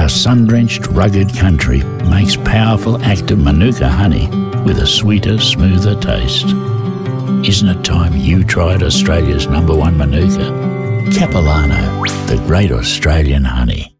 Our sun-drenched, rugged country makes powerful, active Manuka honey with a sweeter, smoother taste. Isn't it time you tried Australia's #1 Manuka? Capilano, the great Australian honey.